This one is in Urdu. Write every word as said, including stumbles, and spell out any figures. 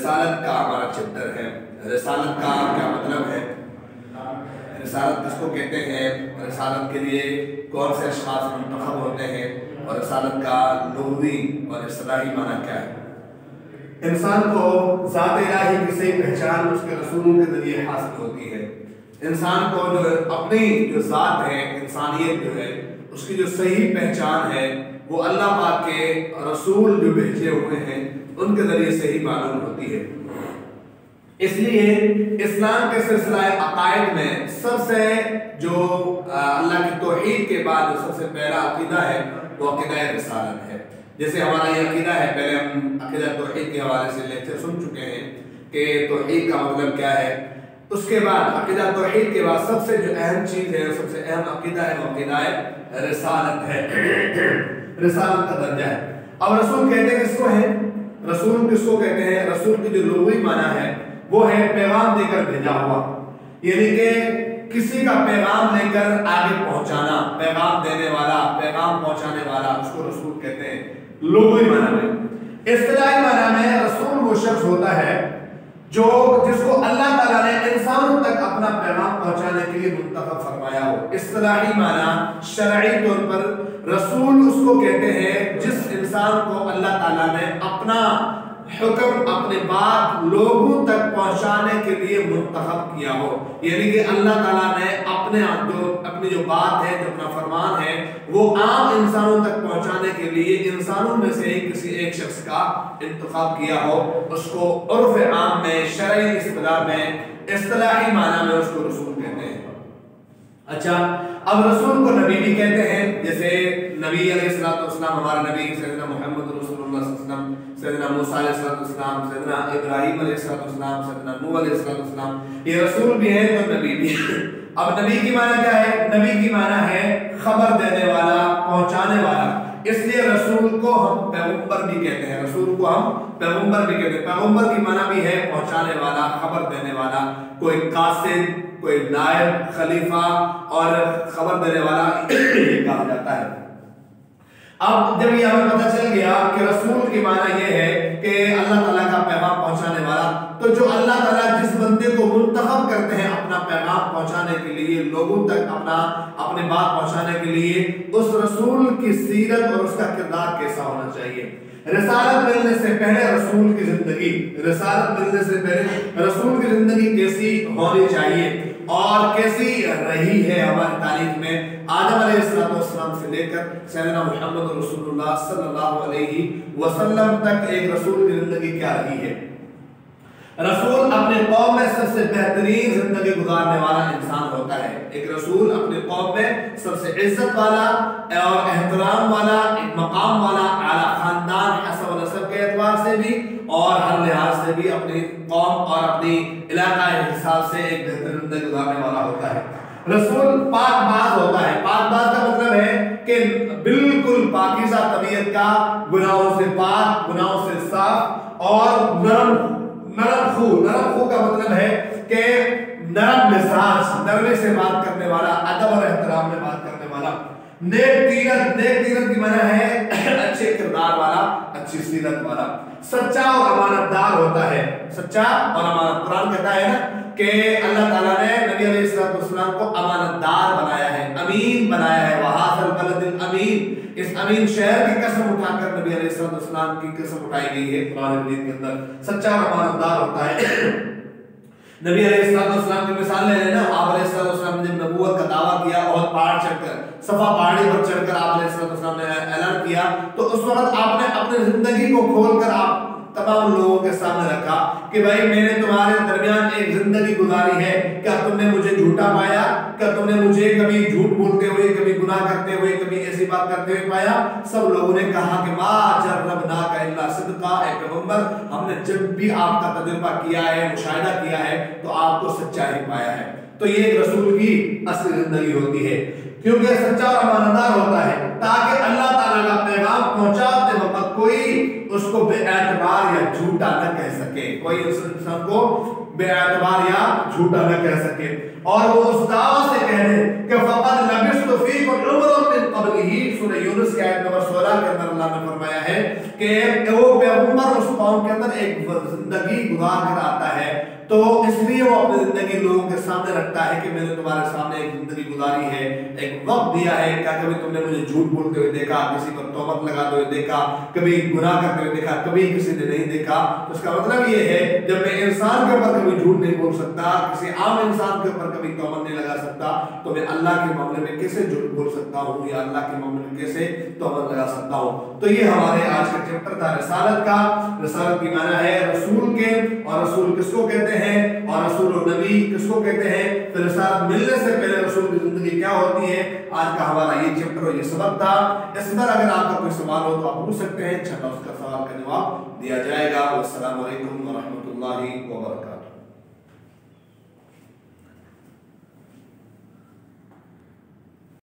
رسالت کا ہمارا چیپٹر ہے۔ رسالت کا کیا مطلب ہے، رسالت کس کو کہتے ہیں، رسالت کے لیے کون سے اشخاص منتخب ہوتے ہیں، اور رسالت کا لغوی اور اصطلاحی معنی کیا ہے۔ انسان کو ذات الہی کی صحیح پہچان اس کے رسولوں کے ذریعے حاصل ہوتی ہے۔ انسان کو جو اپنی جو ذات ہے، انسانیت جو ہے، اس کی جو صحیح پہچان ہے وہ اللہ پاک کے رسول جو بھیجے ہوئے ہیں ان کے ذریعے سے ہی معلوم ہوتی ہے۔ اس لیے اسلام کے سلسلہ عقائد میں سب سے جو اللہ کی توحید کے بعد سب سے پہلا عقیدہ ہے وہ عقیدہ رسالت ہے۔ جیسے ہمارا یہ عقیدہ ہے، پہلے ہم عقیدہ توحید کے حوالے سے لیکچر سن چکے ہیں کہ توحید کا مطلب کیا ہے۔ اس کے بعد عقیدہ توحید کے بعد سب سے جو اہم چیز ہے، سب سے اہم عقیدہ ہے وہ عقیدہ رسالت ہے، رسالت کا درجہ ہے۔ اب رسول کہتے ہیں کس کو ہے، رسول کس کو کہتے ہیں، رسول کی جو لغوی معنی ہے وہ ہے پیغام دے کر بھیجا ہوا، یعنی کہ کسی کا پیغام لے کر آگے پہنچانا، پیغام دینے والا، پیغام پہنچانے والا، اس کو رسول کہتے ہیں لغوی معنی میں۔ اصطلاحی معنی میں رسول وہ شخص ہوتا ہے جو جس کو اللہ تعالیٰ نے انسانوں تک اپنا پیغام پہنچانے کے لیے منتخب فرمایا ہو۔ اصطلاحی معنی شرعی طور پر رسول اس کو کہتے ہیں جس انسان کو اللہ تعالیٰ نے اپنا حکم، اپنے بات لوگوں تک پہنچانے کے لیے منتخب کیا ہو، یعنی کہ اللہ تعالیٰ نے اپنے جو اپنی جو بات ہے، جو اپنا فرمان ہے وہ عام انسانوں تک پہنچانے کے لیے انسانوں میں سے کسی ایک شخص کا انتخاب کیا ہو، اس کو عرف عام میں، شرعی اصطلاح میں، اصطلاحی معنی میں اس کو رسول کہتے ہیں۔ اچھا، اب رسول کو نبی بھی کہتے ہیں، جیسے نبی علیہ السلام، ہمارا نبی سیدنا محمد رسول اللہ صلی اللہ علیہ وسلم، سیدنا موسیٰ علیہ السلام، سیدنا ابراہیم علیہ السلام، سیدنا نوح علیہ السلام، یہ رسول بھی ہیں تو نبی بھی ہیں۔ اب نبی کی معنی کیا ہے، نبی کی معنی ہے خبر دینے والا، پہنچانے والا، اس لیے رسول کو ہم پیغمبر بھی کہتے ہیں، رسول کو ہم پیغمبر بھی کہتے ہیں۔ پیغمبر کی معنی بھی ہے پہنچانے والا، خبر دینے والا، کوئی قاصد، کوئی نائب، خلیفہ اور خبر دینے والا یہ کہا جاتا ہے۔ اب جب یہ ہمیں پتہ چل گیا کہ رسول کی معنی یہ ہے کہ اللہ تعالیٰ کا پیغام پہنچانے والا، تو جو اللہ تعالیٰ جس بندے کو منتخب کرتے ہیں اپنا پیغام پہنچانے کے لیے، لوگوں تک اپنا اپنی بات پہنچانے کے لیے، اس رسول کی سیرت اور اس کا کردار کیسا ہونا چاہیے۔ رسالت ملنے سے پہلے رسول کی زندگی رسالت ملنے سے پہلے رسول کی زندگی کیسی ہونی چاہیے اور کیسی رہی ہے ہماری تاریخ میں، آدم علیہ السلام سے لے کر سیدنا محمد رسول اللہ صلی اللہ علیہ وسلم تک ایک رسول کی زندگی کیا رہی ہے۔ رسول اپنے قوم میں سب سے بہترین زندگی گزارنے والا انسان ہوتا ہے۔ ایک رسول اپنے قوم میں سب سے عزت والا اور احترام والا، ایک مقام والا، اعلیٰ خاندان، حسب و نسب کے اعتبار سے بھی اور ہر لحاظ سے بھی اپنی قوم اور اپنی علاقہ حساب سے ایک بہترین زندگی گزارنے والا ہوتا ہے۔ رسول پاک باز ہوتا ہے۔ پاک باز کا مطلب ہے کہ بالکل پاکیزہ طبیعت کا، گناہوں سے پاک، گناہوں سے صاف اور نرم نرم خو۔ نرم خو کا مطلب ہے کہ نرم مزاج، نرمی سے بات کرنے والا، ادب اور احترام میں بات کرنے والا۔ نیک تیرت، نیک تیرت کی معنی ہے اچھے کردار والا، اچھی سیرت والا۔ سچا اور امانت دار ہوتا ہے، سچا اور امانت۔ قرآن کہتا ہے نا کہ اللہ تعالیٰ نے نبی علیہ السلام کو امانت دار بنایا ہے، امین بنایا ہے۔ وَهَٰذَا الْبَلَدِ الْأَمِينَ، اس امین شہر کی قسم اٹھا کر نبی علیہ السلام کی قسم اٹھائی گئی ہے قرآن مجید کے اندر۔ سچا اور امانت دار ہوتا ہے۔ نبی علیہ السلام کی مثال لے لینا، آپ علیہ السلام نے جب نبوت کا دعویٰ کیا اور پہاڑ چڑھ کر، صفا پہاڑی پر چڑھ کر آپ علیہ السلام نے اعلان کیا، تو اس وقت آپ نے اپنی زندگی کو کھول کر آپ تمام لوگوں کے سامنے رکھا کہ بھائی میں نے تمہارے درمیان ایک زندگی گزاری ہے، کیا تم نے مجھے جھوٹا پایا؟ کیا تم نے مجھے کبھی جھوٹ بولتے ہوئے، کبھی گناہ کرتے ہوئے، کبھی ایسی بات کرتے ہوئے پایا؟ سب لوگوں نے کہا کہ ما جربناک الا صدقا، اے پیغمبر ہم نے جب بھی آپ کا تجربہ کیا ہے، مشاہدہ کیا ہے تو آپ کو سچائی پایا ہے۔ تو یہ ایک رسول کی اصل زندگی ہوتی ہے، کیونکہ سچا اور امانتدار ہوتا ہے تاکہ اللہ تعالیٰ کا پیغام پہنچاتے وقت کوئی اس کو بے اعتبار یا جھوٹا نہ کہہ سکے، کوئی اس انسان کو بے اعتبار یا جھوٹا نہ کہہ سکے، اور وہ اس دعویٰ سے کہہ دے کہ فَقَدْ لَبِثْتُ فِيكُمْ عُمُرًا مِّن قَبْلِهِ، سورہ یونس کی آیت نمبر سولہ کے اندر ताला ने फरमाया है कि वो पैगंबर उस कौम के अंदर एक जिंदगी गुजार कर आता है, तो इसलिए वो अपनी जिंदगी लोगों के सामने रखता है कि मैंने तुम्हारे सामने एक जिंदगी गुजारी है, एक वक्त दिया है। क्या कभी तुमने मुझे झूठ बोलते हुए देखा, किसी पर तोहमत लगाते हुए देखा, कभी गुनाह करते हुए देखा, कभी किसी ने नहीं देखा? तो इसका मतलब ये है जब मैं इंसान के ऊपर कभी झूठ नहीं बोल सकता, किसी आम इंसान के ऊपर कभी तोहमत नहीं लगा सकता, तो मैं अल्लाह के मामले में कैसे झूठ बोल सकता हूँ या अल्लाह के मामले में कैसे तोहमत लगा सकता हूँ? तो ये हमारे आज का चैप्टर था रिसालत का। रिसालत की माना है रसूल के, और रसूल किसको कहते हैं, और रसूल और नबी किसको कहते हैं, फिर रिसालत मिलने से पहले रसूल की जिंदगी क्या होती है। आज का हमारा ये चैप्टर और ये सबक था। इस पर अगर आपका कोई सवाल हो तो आप पूछ सकते हैं, इंशाअल्लाह उसका सवाल का जवाब दिया जाएगा। अस्सलामु अलैकुम व रहमतुल्लाहि व बरकातहू।